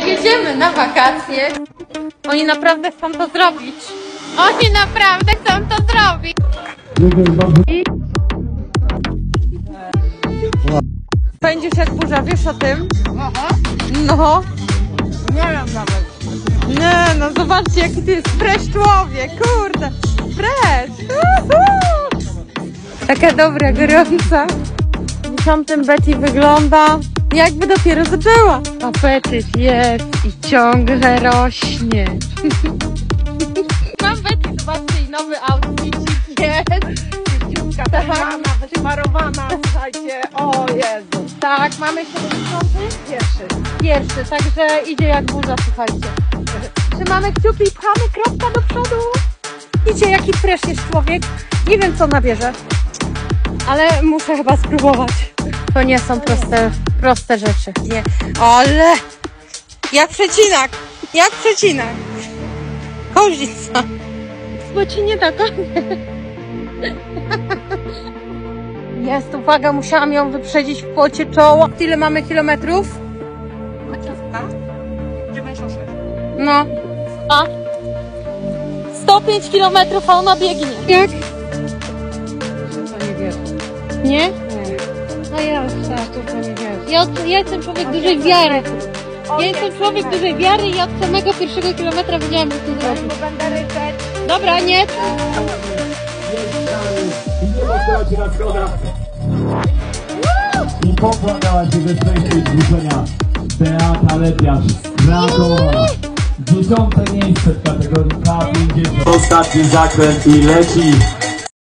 jedziemy na wakacje. Oni naprawdę chcą to zrobić. Oni naprawdę chcą to zrobić. Będziesz jak burza, wiesz o tym? Aha. No. Nie wiem nawet. Nie, no zobaczcie jaki ty jest fresh człowiek, kurde. Fresh. Taka dobra, gorąca. Dziesiątym Betty wygląda jakby dopiero zaczęła. Apetyt jest i ciągle rośnie. Mam Betty, zobaczcie, i nowy outfit jest. Dziewczynka taka wymarowana, słuchajcie, o Jezu. Tak, mamy 71. Pierwszy, także idzie jak burza, słuchajcie. Trzymamy kciuki i pchamy kropka do przodu. Widzicie jaki fresh jest człowiek. Nie wiem co nabierze, ale muszę chyba spróbować. To nie są proste rzeczy. Nie. Ale jak przecinak, jak przecinak. Kozica. Bo ci nie taka. Jest, uwaga, musiałam ją wyprzedzić w pocie czoła. Ile mamy kilometrów? 96. No. A? 105 kilometrów, a ona biegnie. Jak? To nie wiesz. Nie? Nie. No ja już Tak, to nie wiesz. ja jestem człowiek dużej wiary. Ja jestem człowiek dużej wiary i od samego pierwszego kilometra wiedziałam, że to zrobić. Bo będę ryczeć. Dobra, nie. I nie postaci na schodach. I popłakała się bez przejścia i zgłuszenia. Beata Lepiarz, gratuluję. 10. miejsce w kategorii K50. Ostatni zakręt i leci.